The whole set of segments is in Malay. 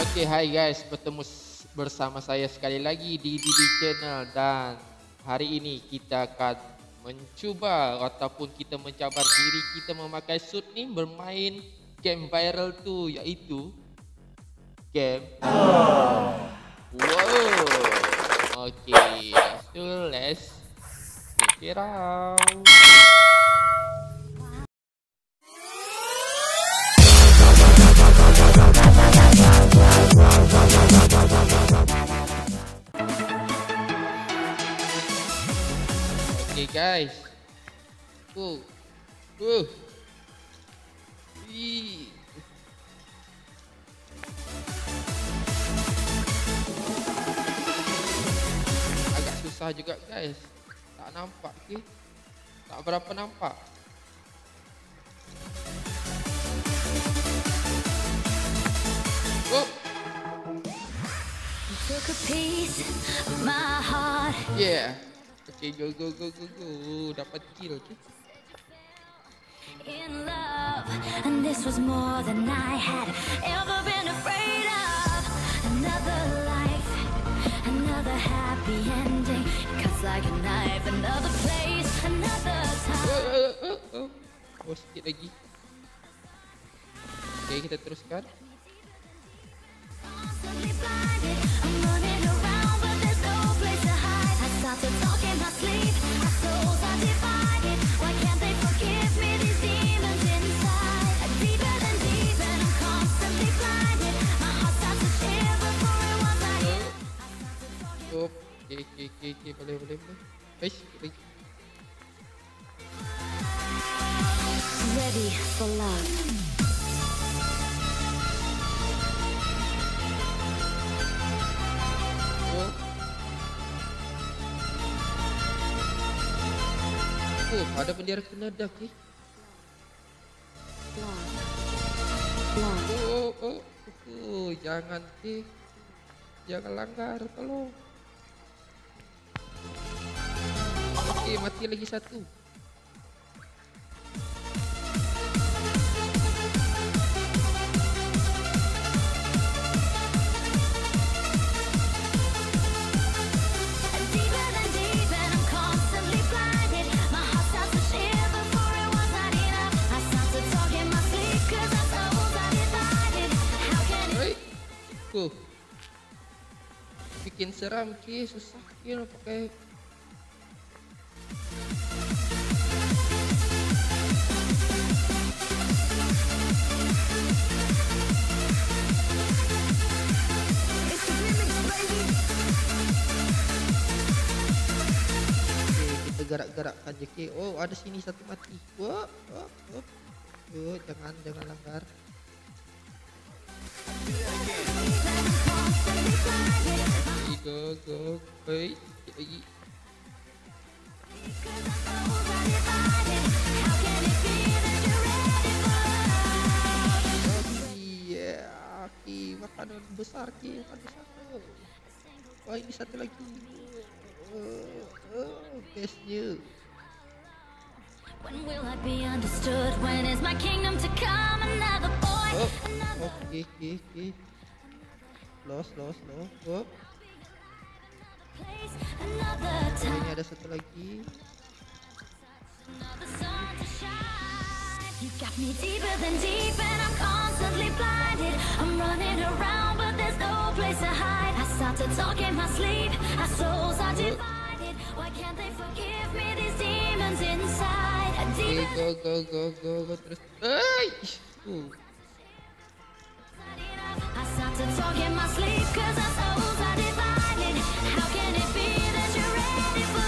Okay, hi guys, bertemu bersama saya sekali lagi di DD Channel, dan hari ini kita akan mencuba ataupun kita mencabar diri kita memakai suit ni bermain game viral tu, iaitu game wow. Okay, so let's check it out. Okay guys. Ih. Agak susah juga guys. Tak nampak ke? Tak berapa nampak. Oh. Took a piece of my heart. Yeah. Okay, go. Dapat kill tu. In love, and this was more than I had ever been afraid of. Another life, another happy ending. It cuts like a knife. Another place, another time. Oh, sikit lagi. Okay, kita teruskan. Constantly blinded, I'm running around, but there's no place to hide. I start to talk in my sleep. Our souls are divided. Why can't they forgive me? These demons inside, deeper than deep, and I'm constantly blinded. My heart starts to shiver for it was I am. Oh, okay, boleh. Baik, lagi. Ready for love. Oh, ada bendera Kanada ke? Oh, jangan ke. Jangan langgar, tolong. Okey, mati lagi satu. Deeper than deep, and I'm constantly blinded. My heart starts to shiver for it was not enough. I start to talk in my sleep, 'cause our souls are divided. How can it Oi. Oh. Bikin seram ke, susah ke nak pakai. Kita gerak-gerakkan je ke. Oh, ada sini satu mati. Oh, jangan langgar. Go. Hey, sikit lagi. Okay, makanan besar ke. Oh, ini satu lagi. Bestnya. When will I be understood? When is my kingdom to come? Another boy, another Okay. Lost. Oh, place, another time, ini ada satu lagi. another sun to shine. You got me deeper than deep, and I'm constantly blinded. I'm running around, but there's no place to hide. I start to talk in my sleep. Our souls are divided. Why can't they forgive me? These demons inside. Okay, Deeper go terus. Ay! I start to talk in my sleep, 'cause our souls are divided. How can it be that you're ready for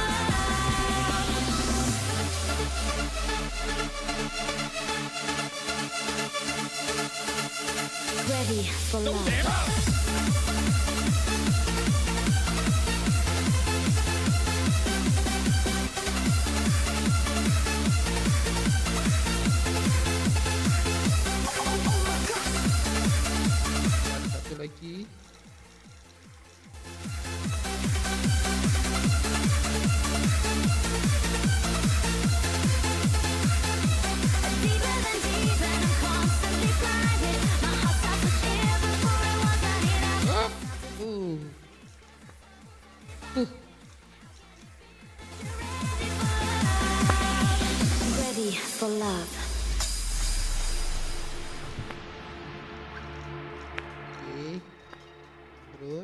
love? Ready for love. Satu lagi. Deeper than deep, and I'm constantly blinded. My heart starts to shiver for it was not here. Tuh. Ready for love. Okey. Terus.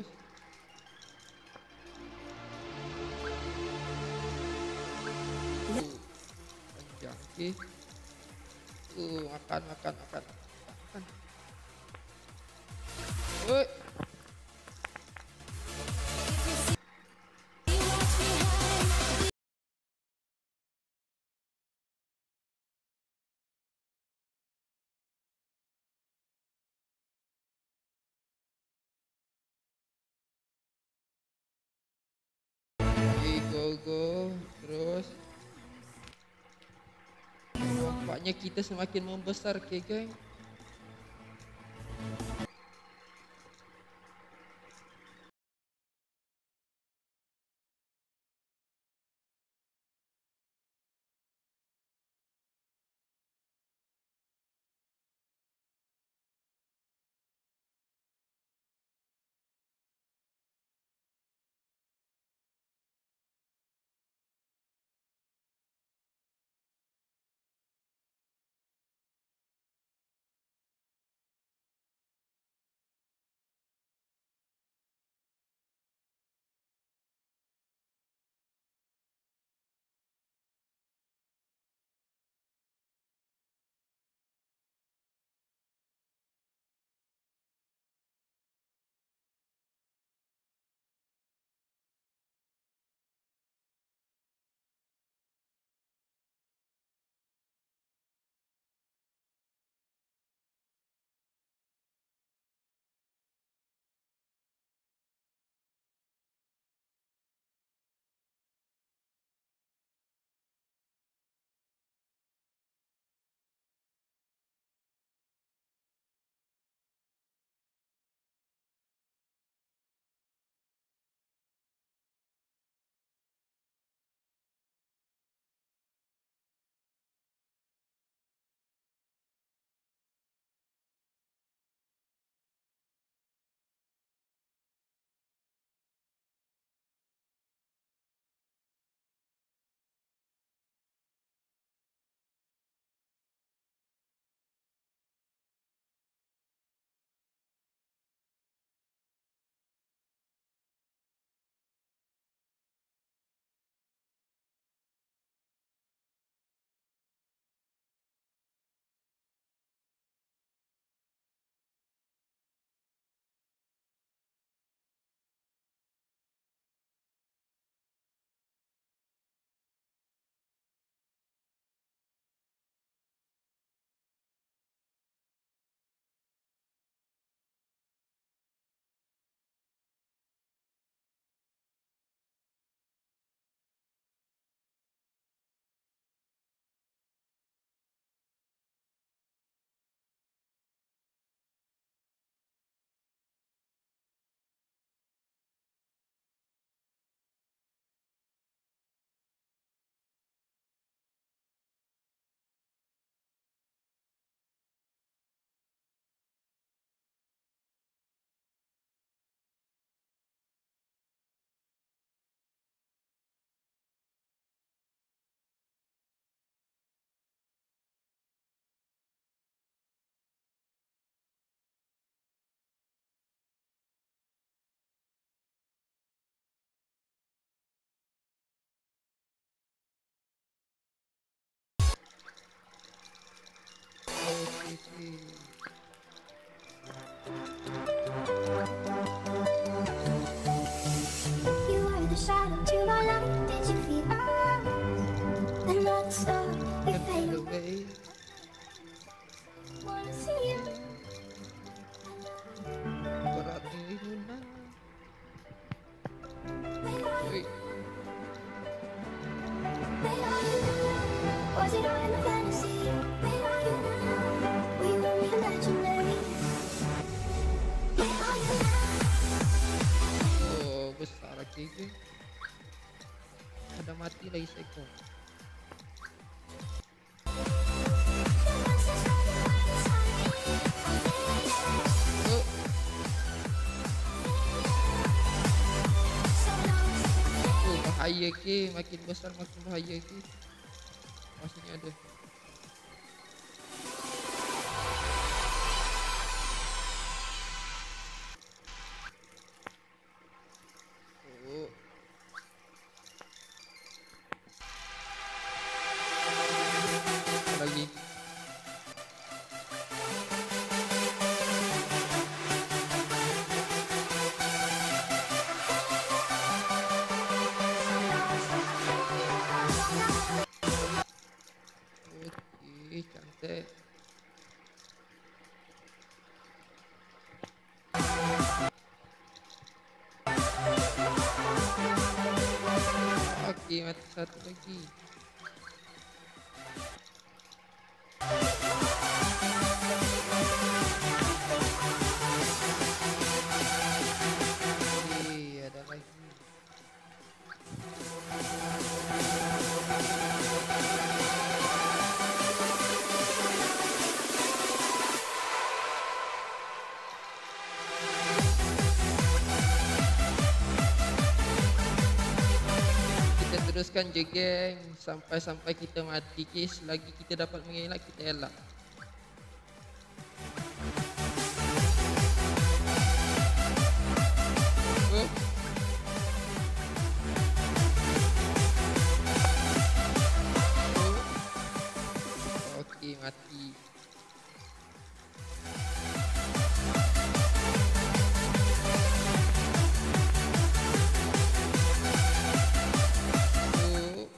Panjang. Okey. Makan. Makan. Oi. Okey, go. Terus. Nampaknya kita semakin membesar, okay, geng. Okey. You were the shadow to my light. Did you feel the night star? We fade away. Wanna see you. Berat ni Luna. Oi. Where are you now? Was it all in a fantasy? Where are you now? Were you only imaginary? Where are you now? Oh, besar lagi ke? Ada mati lagi seekor. Oh, bahaya ke, makin besar makin bahaya ke. Oh, sini ada. Oh. Apa lagi? Okey, cantik. Okey, mati satu lagi. Okey, ada lagi. Kita teruskan je geng sampai kita mati ke. Selagi kita dapat mengelak, kita elak. Oh. Oh. Okey, mati. Oh.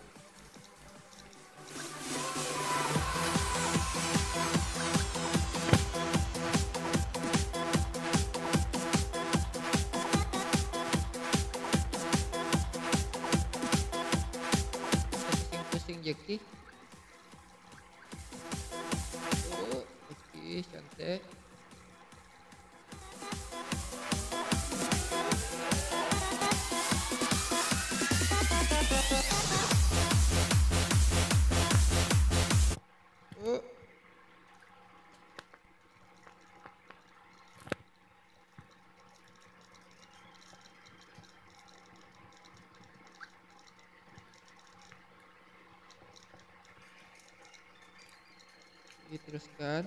Pusing-pusing je ke. Oh, okey, cantik. Oh. Kita teruskan.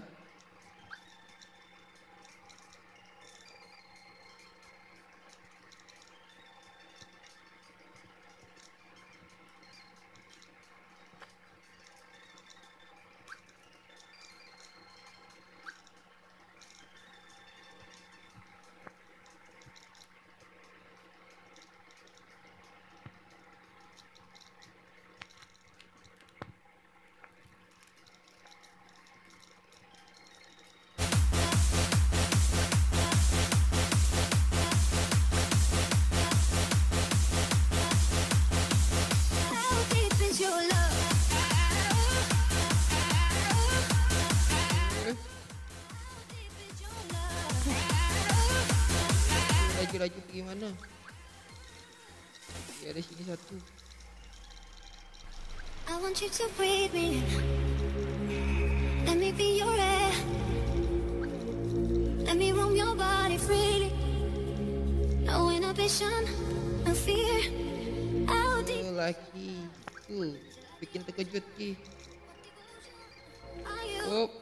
How deep is your love? Eh, Deep is your love? laju-laju pergi mana? Okay, ada sini satu. I want you to breathe me. Let me be your air. Let me roam your body freely. No inhibition, no fear. How deep Oh, laki. Tu, bikin terkejut ke. are you? Oh,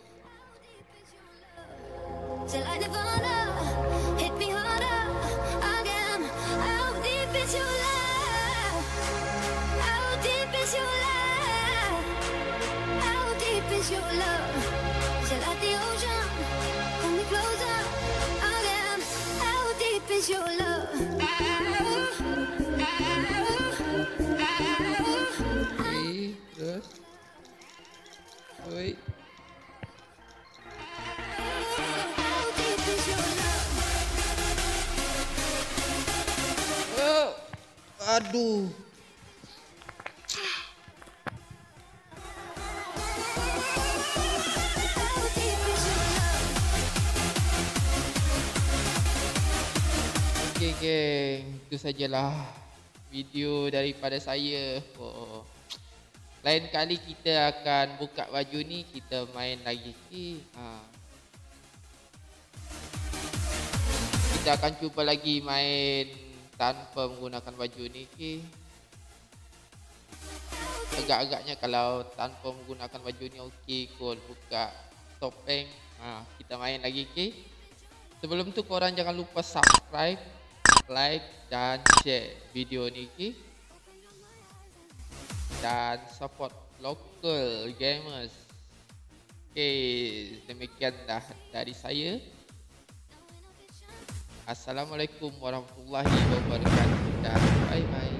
Till I nirvana, hit me harder again. How deep is your love? How deep is your love? How deep is your love? Till like the ocean, pull me closer again. How deep is your love? okey. Terus. Oi. How deep is your love? Oh. Aduh. How deep is your love? Okey geng, itu sajalah video daripada saya. Oh. Lain kali kita akan buka baju ni, kita main lagi. Kita akan cuba lagi main tanpa menggunakan baju ni. agak-agaknya kalau tanpa menggunakan baju ni okey kot, buka topeng. Kita main lagi, okey. Sebelum tu korang jangan lupa subscribe, like dan share video ni, okey. Dan support local gamers. Okey, demikian dah dari saya. Assalamualaikum warahmatullahi wabarakatuh dan bye bye.